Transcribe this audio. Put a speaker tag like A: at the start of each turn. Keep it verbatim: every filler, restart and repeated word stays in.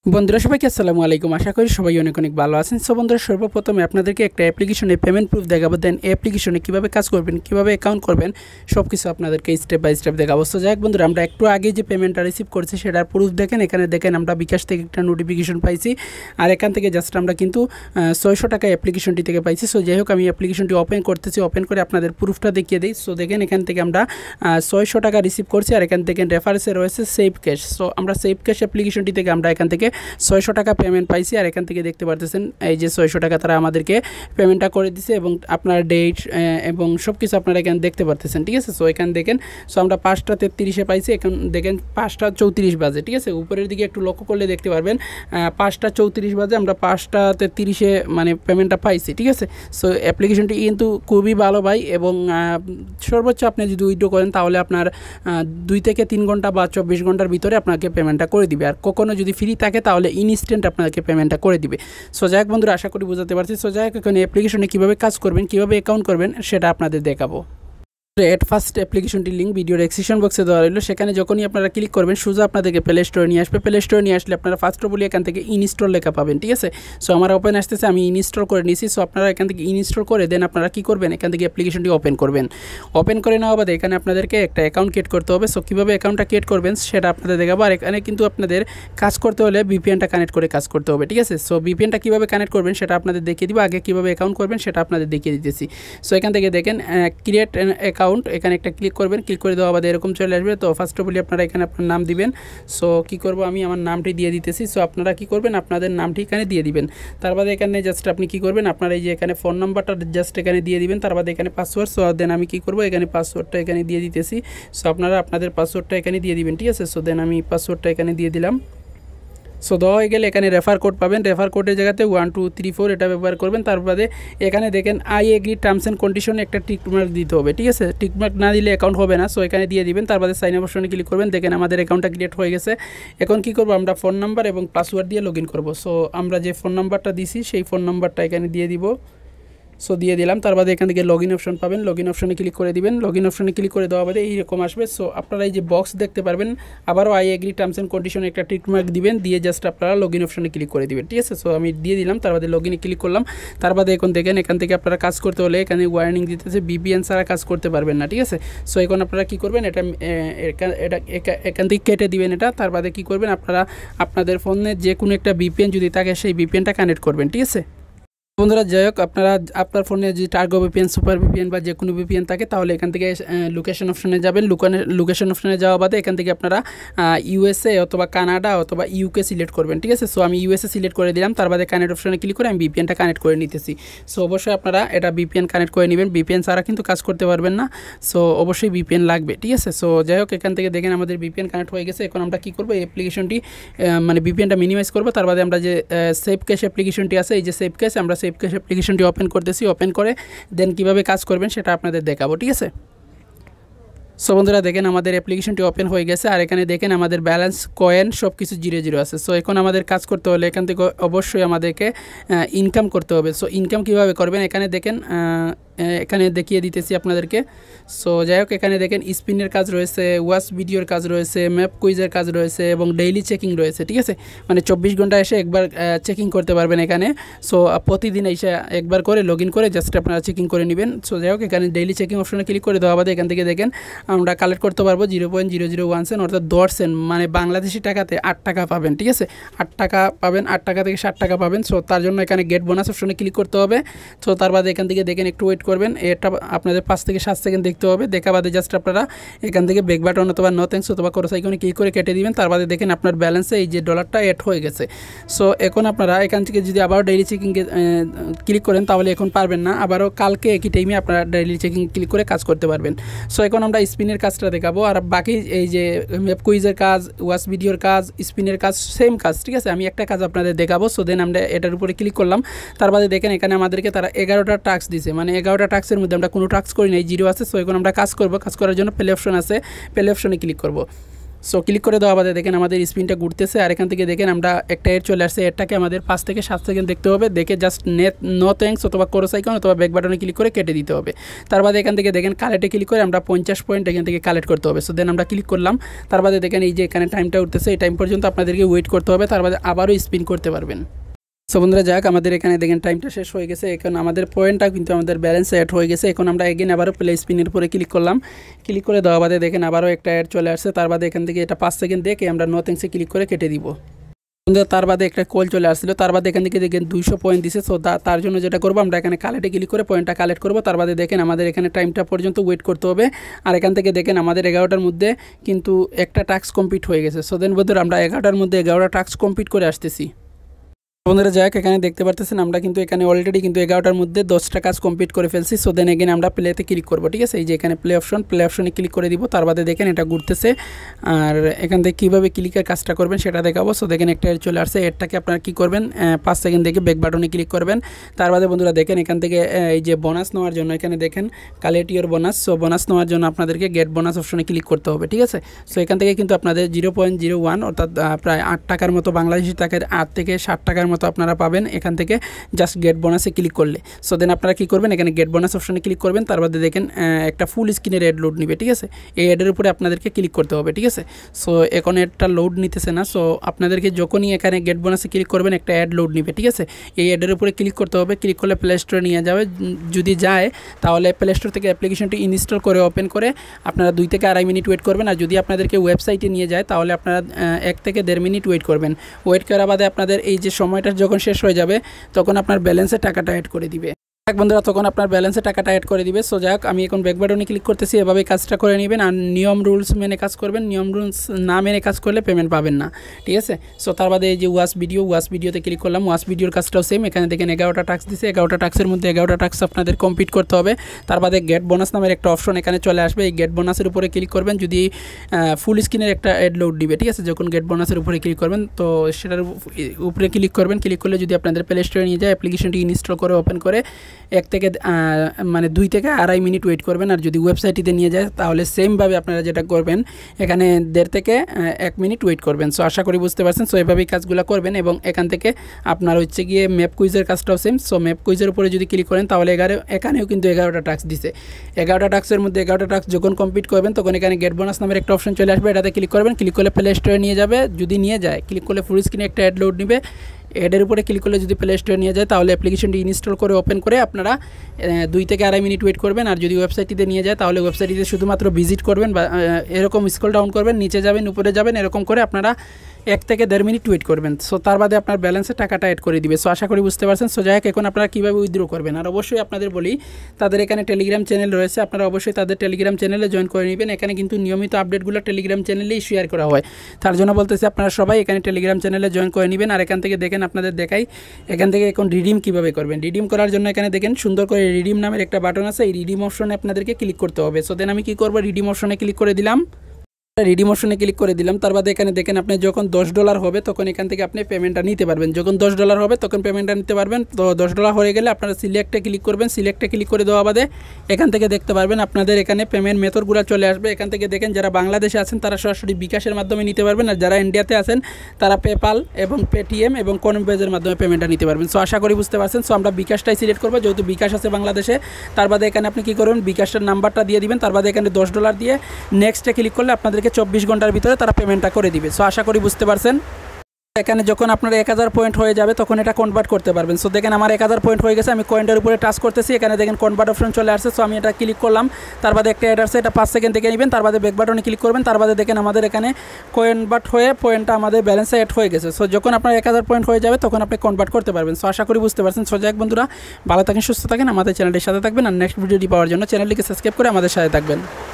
A: বন্ধুরা সবাইকে আসসালামু আলাইকুম। আশা করি সবাই অনেক অনেক ভালো আছেন। সো বন্ধুরা সর্বপ্রথমে আপনাদেরকে একটা অ্যাপ্লিকেশনে পেমেন্ট প্রুফ দেখাবো, দেন অ্যাপ্লিকেশনে কীভাবে কাজ করবেন, কীভাবে অ্যাকাউন্ট করবেন, সব কিছু আপনাদেরকে স্টেপ বাই স্টেপ দেখাবো। সো যাই হোক বন্ধুরা, আমরা একটু আগে যে পেমেন্টটা রিসিভ করছি সেটার প্রুফ দেখেন। এখানে দেখেন আমরা বিকাশ থেকে একটা নোটিফিকেশন পাইছি, আর এখান থেকে জাস্ট আমরা কিন্তু ছয়শো টাকা অ্যাপ্লিকেশনটি থেকে পাইছি। সো যাই হোক, আমি অ্যাপ্লিকেশনটি ওপেন করতেছি, ওপেন করে আপনাদের প্রুফটা দেখিয়ে দিই। সো দেখেন এখান থেকে আমরা ছয়শো টাকা রিসিভ করছি, আর এখান থেকে রেফারেন্সে রয়েছে সেভ ক্যাশ। সো আমরা সেভ ক্যাশ অ্যাপ্লিকেশনটি থেকে আমরা এখান থেকে ছয়শো টাকা পেমেন্ট পাইছি, আর এখান থেকে দেখতে পারতেছেন এই যে ছয়শো টাকা তারা আমাদেরকে পেমেন্টটা করে দিছে, এবং আপনার ডেট এবং সব কিছু আপনারা এখানে দেখতে পারতেছেন, ঠিক আছে। সো এখানে দেখেন, সো আমরা পাঁচটা তেত্রিশে পাইছি, এখন দেখেন পাঁচটা চৌত্রিশ বাজে, ঠিক আছে। উপরের দিকে একটু লক্ষ্য করলে দেখতে পারবেন পাঁচটা চৌত্রিশ বাজে আমরা পাঁচটা তেত্রিশে মানে পেমেন্টটা পাইছি, ঠিক আছে। সো অ্যাপ্লিকেশনটি কিন্তু খুবই ভালো ভাই, এবং সর্বোচ্চ আপনি যদি উইথড্র করেন তাহলে আপনার দুই থেকে তিন ঘন্টা বা চব্বিশ ঘন্টার ভিতরে আপনাকে পেমেন্টটা করে দিবে, আর কখনো যদি ফ্রি থাকে তাহলে ইনস্ট্যান্ট আপনাকে পেমেন্টটা করে দিবে। সো যাই হোক বন্ধুরা, আশা করি বুঝাতে পারছি। সো যাই হোক, এখানে অ্যাপ্লিকেশনে কীভাবে কাজ করবেন, কীভাবে অ্যাকাউন্ট করবেন সেটা আপনাদের দেখাবো। এট ফার্স্ট অ্যাপ্লিকেশনটির লিঙ্ক ভিডিওর এক্সক্রিপশন বক্সে দেওয়া রইল, সেখানে যখনই আপনারা ক্লিক করবেন সোজা আপনাদেরকে প্লে স্টোরে নিয়ে আসবে। প্লে স্টোরে নিয়ে আসলে আপনারা ফার্স্ট অফ অল এখান থেকে ইনস্টল লেখা পাবেন, ঠিক আছে। সো আমার ওপেন আসতেছে, আমি ইনস্টল করে নিয়েছি। সো আপনারা এখান থেকে ইনস্টল করে দেন আপনারা কী করবেন, এখান থেকে অ্যাপ্লিকেশনটি ওপেন করবেন। ওপেন করে নেওয়া বাদে এখানে আপনাদেরকে একটা অ্যাকাউন্ট ক্রিয়েট করতে হবে। সো কীভাবে অ্যাকাউন্টটা ক্রিয়েট করবেন সেটা আপনাদের দেখাবো, আর এখানে কিন্তু আপনাদের কাজ করতে হলে ভিপিএনটা কানেক্ট করে কাজ করতে হবে, ঠিক আছে। সো ভিপিএনটা কীভাবে কানেক্ট করবেন সেটা আপনাদের দেখিয়ে দিব, আগে কীভাবে অ্যাকাউন্ট করবেন সেটা আপনাদের দেখিয়ে দিতেছি। সো এখান থেকে দেখেন ক্রিয়েট অ্যান অ্যাকাউন্ট, এখানে একটা ক্লিক করবেন। ক্লিক করে দেওয়া বাদে এরকম চলে আসবে। তো ফার্স্ট অফ অল আপনারা এখানে আপনার নাম দিবেন। সো কী করবো, আমি আমার নামটি দিয়ে দিতেছি। সো আপনারা কী করবেন, আপনাদের নামটি এখানে দিয়ে দিবেন। তার বাদে এখানে জাস্ট আপনি কী করবেন, আপনারা এই যে এখানে ফোন নাম্বারটা জাস্ট এখানে দিয়ে দিবেন। তার বাদে এখানে পাসওয়ার্ড। সো দেন আমি কী করবো, এখানে পাসওয়ার্ডটা এখানে দিয়ে দিতেছি। সো আপনারা আপনাদের পাসওয়ার্ডটা এখানে দিয়ে দিবেন, ঠিক আছে। সো দেন আমি পাসওয়ার্ডটা এখানে দিয়ে দিলাম। সো দেওয়া হয়ে গেলে এখানে রেফার কোড পাবেন। রেফার কোডের জায়গাতে ওয়ান টু থ্রি ফোর এটা ব্যবহার করবেন। তার বাদে এখানে দেখেন আই এগ্রি টার্মস অ্যান্ড কন্ডিশনে একটা টিকমার্ক দিতে হবে, ঠিক আছে। টিকমার্ক না দিলে অ্যাকাউন্ট হবে না। সো এখানে দিয়ে দিবেন। তার বাদে সাইন আপ অপশনে ক্লিক করবেন। দেখেন আমাদের অ্যাকাউন্টটা ক্রিয়েট হয়ে গেছে। এখন কী করবো, আমরা ফোন নাম্বার এবং পাসওয়ার্ড দিয়ে লগ ইন করবো। সো আমরা যে ফোন নাম্বারটা দিছি সেই ফোন নাম্বারটা এখানে দিয়ে দিব। সো দিয়ে দিলাম। তার বাদে এখান থেকে লগ ইন অপশন পাবেন, লগ ইন অপশনে ক্লিক করে দিবেন। লগ ইন অপশনে ক্লিক করে দেওয়া বাদে এইরকম আসবে। সো আপনারা এই যে বক্স দেখতে পারবেন, আবারও আই এগ্রি টার্মস অ্যান্ড কন্ডিশনে একটা টিকমার্ক দিবেন, দিয়ে জাস্ট আপনারা লগ ইন অপশনে ক্লিক করে দিবেন, ঠিক আছে। সো আমি দিয়ে দিলাম। তার বাদে লগ ইনে ক্লিক করলাম। তার বাদে এখন দেখেন এখান থেকে আপনারা কাজ করতে হলে এখানে ওয়ার্নিং দিতেছে ভিপিএন ছাড়া কাজ করতে পারবেন না, ঠিক আছে। সো এখন আপনারা কী করবেন, এটা এটা এখান থেকে কেটে দিবেন এটা। তার বাদে কী করবেন, আপনারা আপনাদের ফোনে যে কোনো একটা ভিপিএন যদি থাকে সেই ভিপিএনটা কানেক্ট করবেন, ঠিক আছে বন্ধুরা। যাই হোক, আপনারা আপনার ফোনে যদি টার্গো ভিপিএন, সুপার ভিপিএন বা যে কোনো ভিপিএন থাকে তাহলে এখান থেকে লোকেশন অপশনে যাবেন। লোকেশন অপশনে যাওয়া বাদে এখান থেকে আপনারা ইউএসএ অথবা কানাডা অথবা ইউকে সিলেক্ট করবেন, ঠিক আছে। সো আমি ইউএসএ সিলেক্ট করে দিলাম। তার বাদে কানেক্ট অপশনে ক্লিক করে আমি ভিপিএনটা কানেক্ট করে নিতেছি। সো অবশ্যই আপনারা এটা ভিপিএন কানেক্ট করে নেবেন, ভিপিএন ছাড়া কিন্তু কাজ করতে পারবেন না। সো অবশ্যই ভিপিএন লাগবে, ঠিক আছে। সো যাই হোক, এখান থেকে দেখেন আমাদের ভিপিএন কানেক্ট হয়ে গেছে। এখন আমরা কী করবো, এই অ্যাপ্লিকেশনটি মানে ভিপিএনটা মিনিমাইজ করবো। তার বাদে আমরা যে সেভ ক্যাশ অ্যাপ্লিকেশনটি আছে, এই যে সেভ ক্যাশ, আমরা সেভ ক্যাশ অ্যাপ্লিকেশনটি ওপেন করতেছি। ওপেন করে দেন কীভাবে কাজ করবেন সেটা আপনাদের দেখাবো, ঠিক আছে। সো বন্ধুরা দেখেন আমাদের অ্যাপ্লিকেশনটি ওপেন হয়ে গেছে, আর এখানে দেখেন আমাদের ব্যালেন্স কয়েন সব কিছু জিরো জিরো আছে। সো এখন আমাদের কাজ করতে হলে এখান থেকে অবশ্যই আমাদেরকে ইনকাম করতে হবে। সো ইনকাম কীভাবে করবেন, এখানে দেখেন এখানে দেখিয়ে দিতেছি আপনাদেরকে। সো যাই হোক, এখানে দেখেন স্পিনের কাজ রয়েছে, ওয়াচ ভিডিওর কাজ রয়েছে, ম্যাপ কুইজের কাজ রয়েছে এবং ডেইলি চেকিং রয়েছে, ঠিক আছে। মানে চব্বিশ ঘন্টা এসে একবার চেকিং করতে পারবেন এখানে। সো প্রতিদিন এসে একবার করে লগ ইন করে জাস্ট আপনারা চেকিং করে নেবেন। সো যাই হোক, এখানে ডেইলি চেকিং অপশনে ক্লিক করে দেওয়া বাদে এখান থেকে দেখেন আমরা কালেক্ট করতে পারবো zero point zero zero one cent, অর্থাৎ দশ সেন্ট, মানে বাংলাদেশি টাকাতে আট টাকা পাবেন, ঠিক আছে। আট টাকা পাবেন, আট টাকা থেকে ষাট টাকা পাবেন। সো তার জন্য এখানে গেট বোনাস অপশনে ক্লিক করতে হবে। সো তার বাদে এখান থেকে দেখেন একটু ওয়েট করবেন, এটা আপনাদের পাঁচ থেকে সাত সেকেন্ড দেখতে হবে। দেখা বাদে জাস্ট আপনারা এখান থেকে ব্যাক বাটন অথবা নো থ্যাঙ্কস অথবা ক্রস আইকনে ক্লিক করে কেটে দিবেন। তার বাদে দেখেন আপনার ব্যালেন্সে এই যে ডলারটা অ্যাড হয়ে গেছে। সো এখন আপনারা এখান থেকে যদি আবার ডেইলি চেকিংয়ে ক্লিক করেন তাহলে এখন পারবেন না, আবারও কালকে একই টাইমে আপনারা ডেইলি চেকিং ক্লিক করে কাজ করতে পারবেন। সো এখন আমরা স্পিনের কাজটা দেখাবো, আর বাকি এই যে ম্যাপ কুইজের কাজ, ওয়াচ ভিডিওর কাজ, স্পিনের কাজ সেম কাজ, ঠিক আছে। আমি একটা কাজ আপনাদের দেখাবো। সো দেন আমরা এটার উপরে ক্লিক করলাম। তার বাদে দেখেন এখানে আমাদেরকে তারা এগারোটা টাস্ক দিছে, মানে এগারোটা টাস্কের মধ্যে আমরা কোনো টাস্ক করি নাই, জিরো আছে। সো এখন আমরা কাজ করব। কাজ করার জন্য প্লে অপশন আছে, প্লে অপশনে ক্লিক করব। সো ক্লিক করে দেওয়া বাদে দেখেন আমাদের স্পিনটা ঘুরতেছে আর এখান থেকে দেখেন আমরা একটা এড চলে আসছে। এডটাকে আমাদের পাঁচ থেকে সাত সেকেন্ড দেখতে হবে, দেখে জাস্ট নেট নো থ্যাঙ্কস অথবা ক্রস আইকন অথবা ব্যাক বাটনে ক্লিক করে কেটে দিতে হবে। তার বাদে এখান থেকে দেখেন কালেক্টে ক্লিক করে আমরা পঞ্চাশ পয়েন্ট এখান থেকে কালেক্ট করতে হবে। সো দেন আমরা ক্লিক করলাম, তার বাদে দেখেন এই যে এখানে টাইমটা উঠতেছে, এই টাইম পর্যন্ত আপনাদেরকে ওয়েট করতে হবে, তার বাদে আবারও স্পিন করতে পারবেন। সো বন্ধুরা যাক আমাদের এখানে দেখেন টাইমটা শেষ হয়ে গেছে, এখন আমাদের পয়েন্টটা কিন্তু আমাদের ব্যালেন্স অ্যাড হয়ে গেছে। এখন আমরা এগেন আবারও প্লে স্পিনের উপরে ক্লিক করলাম, ক্লিক করে দেওয়া বাদে দেখেন আবারও একটা অ্যাড চলে আসছে। তার বাদে এখান থেকে এটা পাঁচ সেকেন্ড দেখে আমরা নো থ্যাঙ্কসে ক্লিক করে কেটে দিব। বন্ধুরা তার বাদে একটা কল চলে আসছিল, তার বাদে এখান থেকে দেখেন দুইশো পয়েন্ট দিছে। সো তার জন্য যেটা করবো আমরা এখানে কালেক্টে ক্লিক করে পয়েন্টটা কালেক্ট করবো। তার বাদে দেখেন আমাদের এখানে টাইমটা পর্যন্ত ওয়েট করতে হবে। আর এখান থেকে দেখেন আমাদের এগারোটার মধ্যে কিন্তু একটা টাস্ক কমপ্লিট হয়ে গেছে। সো দেন বন্ধুরা আমরা এগারোটার মধ্যে এগারোটা টাস্ক কমপ্লিট করে আসতেছি। বন্ধুরা যাক এখানে দেখতে পারতেছেন আমরা কিন্তু এখানে অলরেডি কিন্তু এগারোটার মধ্যে দশটা কাজ কমপ্লিট করে ফেলছি। সো দেন এগেন আমরা প্লেতে ক্লিক করবো, ঠিক আছে। এই যে এখানে প্লে অপশন, প্লে অপশনে ক্লিক করে দিব। তার বাদে দেখেন এটা ঘুরতেছে আর এখান থেকে কীভাবে ক্লিকের কাজটা করবেন সেটা দেখাবো। সো দেখেন একটা এড চলে আসছে, এডটাকে আপনারা কী করবেন পাঁচ সেকেন্ড দেখে ব্যাক বাটনে ক্লিক করবেন। তার বাদে বন্ধুরা দেখেন এখান থেকে এই যে বোনাস নেওয়ার জন্য এখানে দেখেন collect your bonus. So bonus নেওয়ার জন্য আপনাদেরকে গেট বোনাস অপশনে ক্লিক করতে হবে, ঠিক আছে। সো এখান থেকে কিন্তু আপনাদের জিরো পয়েন্ট জিরো ওয়ান অর্থাৎ প্রায় আট টাকার মতো বাংলাদেশি টাকার আট থেকে ষাট টাকার মতো আপনারা পাবেন এখান থেকে জাস্ট গেট বোনাসে ক্লিক করলে। সো দেন আপনারা কী করবেন এখানে গেট বোনাস অপশনে ক্লিক করবেন। তার বাদে দেখেন একটা ফুল স্ক্রিনের অ্যাড লোড নেবে, ঠিক আছে। এই অ্যাডের উপরে আপনাদেরকে ক্লিক করতে হবে, ঠিক আছে। সো এখন অ্যাডটা লোড নিতেছে না। সো আপনাদেরকে যখনই এখানে গেট বোনাসে ক্লিক করবেন একটা অ্যাড লোড নেবে, ঠিক আছে। এই অ্যাডের উপরে ক্লিক করতে হবে, ক্লিক করলে প্লে স্টোরে নিয়ে যাবে। যদি যায় তাহলে প্লে স্টোর থেকে অ্যাপ্লিকেশনটি ইনস্টল করে ওপেন করে আপনারা দুই থেকে আড়াই মিনিট ওয়েট করবেন। আর যদি আপনাদেরকে ওয়েবসাইটে নিয়ে যায় তাহলে আপনারা এক থেকে দেড় মিনিট ওয়েট করবেন। ওয়েট করার বাদে আপনাদের এই যে সময়টা যখন শেষ হয়ে যাবে তখন আপনার ব্যালেন্সে টাকাটা অ্যাড করে দিবে। বন্ধুরা তখন আপনার ব্যালেন্সে টাকাটা অ্যাড করে দিবে। সো যাক আমি এখন ব্যাক বাটনে ক্লিক করতেছি, এভাবে কাজটা করে নেবেন আর নিয়ম রুলস মেনে কাজ করবেন। নিয়ম রুলস না মেনে কাজ করলে পেমেন্ট পাবেন না, ঠিক আছে। সো তার বাদে এই যে ওয়াচ ভিডিও, ওয়াচ ভিডিওতে ক্লিক করলাম। ওয়াচ ভিডিওর কাজটাও সেম, এখানে দেখেন এগারোটা টাস্ক দিছে। এগারোটা টাস্কের মধ্যে এগারোটা টাস্ক আপনাদের কমপ্লিট করতে হবে। তার বাদে গেট বোনাস নামের একটা অপশন এখানে চলে আসবে, এই গেট বোনাসের উপরে ক্লিক করবেন। যদি ফুল স্ক্রিনের একটা অ্যাড লোড দিবে, ঠিক আছে। যখন গেট বোনাসের উপরে ক্লিক করবেন তো সেটার উপরে ক্লিক করবেন। ক্লিক করলে যদি আপনাদের প্লে স্টোরে নিয়ে যায় অ্যাপ্লিকেশনটি ইনস্টল করে ওপেন করে এক থেকে মানে দুই থেকে আড়াই মিনিট ওয়েট করবেন। আর যদি ওয়েবসাইটটিতে নিয়ে যায় তাহলে সেমভাবে আপনারা যেটা করবেন এখানে দেড় থেকে এক মিনিট ওয়েট করবেন। সো আশা করি বুঝতে পারছেন। সো এভাবেই কাজগুলো করবেন এবং এখান থেকে আপনার হচ্ছে গিয়ে ম্যাপ কুইজের কাজটাও সেম। সো ম্যাপ কুইজের উপরে যদি ক্লিক করেন তাহলে এগারো এখানেও কিন্তু এগারোটা টাস্ক দিছে। এগারোটা টাস্কের মধ্যে এগারোটা টাস্ক যখন কমপ্লিট করবেন তখন এখানে গেট বোনাস নামের একটা অপশন চলে আসবে, এটাতে ক্লিক করবেন। ক্লিক করলে প্লে স্টোরে নিয়ে যাবে, যদি নিয়ে যায় ক্লিক করলে ফুল স্ক্রিনে একটা অ্যাড লোড নেবে। অ্যাডের উপরে ক্লিক করলে যদি প্লে স্টোরে নিয়ে যায় তাহলে অ্যাপ্লিকেশনটি ইনস্টল করে ওপেন করে আপনারা দুই থেকে আড়াই মিনিট ওয়েট করবেন। আর যদি ওয়েবসাইটটিতে নিয়ে যায় তাহলে ওয়েবসাইটটিতে শুধুমাত্র ভিজিট করবেন বা এরকম স্ক্রল ডাউন করবেন, নিচে যাবেন, উপরে যাবেন, এরকম করে আপনারা এক থেকে দেড় মিনিট ওয়েট করবেন। সো তার বাদে আপনার ব্যালেন্সে টাকাটা অ্যাড করে দিবে। সো আশা করি বুঝতে পারছেন। সো যাই হোক এখন আপনারা কীভাবে উইথড্র করবেন আর অবশ্যই আপনাদের বলি তাদের এখানে টেলিগ্রাম চ্যানেল রয়েছে, আপনারা অবশ্যই তাদের টেলিগ্রাম চ্যানেলে জয়েন করে নেবেন। এখানে কিন্তু নিয়মিত আপডেটগুলো টেলিগ্রাম চ্যানেলেই শেয়ার করা হয়, তার জন্য বলতেছি আপনারা সবাই এখানে টেলিগ্রাম চ্যানেলে জয়েন করে নেবেন। আর এখান থেকে দেখেন আপনাদের দেখাই এখান থেকে এখন রিডিম কীভাবে করবেন। রিডিম করার জন্য এখানে দেখেন সুন্দর করে রিডিম নামের একটা বাটন আছে, এই রিডিম অপশনে আপনাদেরকে ক্লিক করতে হবে। সো দেন আমি কী করবো, রিডিম অপশনে ক্লিক করে দিলাম। রিডিম অপশনে ক্লিক করে দিলাম। তার বাদে এখানে দেখেন আপনি যখন দশ ডলার হবে তখন এখান থেকে আপনি পেমেন্টটা নিতে পারবেন। যখন দশ ডলার হবে তখন পেমেন্টটা নিতে পারবেন। তো দশ ডলার হয়ে গেলে আপনারা সিলেক্টে ক্লিক করবেন। সিলেক্টে ক্লিক করে দেওয়া বাদে এখান থেকে দেখতে পারবেন আপনাদের এখানে পেমেন্ট মেথডগুলো চলে আসবে। এখান থেকে দেখেন যারা বাংলাদেশে আছেন তারা সরাসরি বিকাশের মাধ্যমে নিতে পারবেন, আর যারা ইন্ডিয়াতে আছেন তারা পেপাল এবং পেটিএম এবং কনভেজের মাধ্যমে পেমেন্টটা নিতে পারবেন। সো আশা করি বুঝতে পারছেন। সো আমরা বিকাশটাই সিলেক্ট করবো যেহেতু বিকাশ আছে বাংলাদেশে। তার বাদে এখানে আপনি কী করবেন, বিকাশের নাম্বারটা দিয়ে দিবেন। তার বাদে এখানে দশ ডলার দিয়ে নেক্সটে ক্লিক করলে আপনাদেরকে চব্বিশ ঘন্টার ভিতরে তারা পেমেন্টটা করে দিবে। সো আশা করি বুঝতে পারছেন। এখানে যখন আপনার এক হাজার পয়েন্ট হয়ে যাবে তখন এটা কনভার্ট করতে পারবেন। সো দেখেন আমার এক হাজার পয়েন্ট হয়ে গেছে, আমি কয়েনটার উপরে টাচ করতেছি, এখানে দেখেন কনভার্ট অপশন চলে আসছে। সো আমি এটা ক্লিক করলাম, তার বাদে একটা অ্যাড আসছে, এটা পাঁচ সেকেন্ড থেকে নেবেন। তার বাদে ব্যাক বাটনে ক্লিক করবেন। তার বাদে দেখেন আমাদের এখানে কনভার্ট হয়ে পয়েন্টটা আমাদের ব্যালেন্সে অ্যাড হয়ে গেছে। সো যখন আপনার এক হাজার পয়েন্ট হয়ে যাবে তখন আপনি কনভার্ট করতে পারবেন। সো আশা করি বুঝতে পারছেন। সো যাক বন্ধুরা, ভালো থাকেন, সুস্থ থাকেন, আমাদের চ্যানেলটির সাথে থাকবেন। আর নেক্সট ভিডিওটি পাওয়ার জন্য চ্যানেলটিকে সাবস্ক্রাইব করে আমাদের সাথে থাকবেন।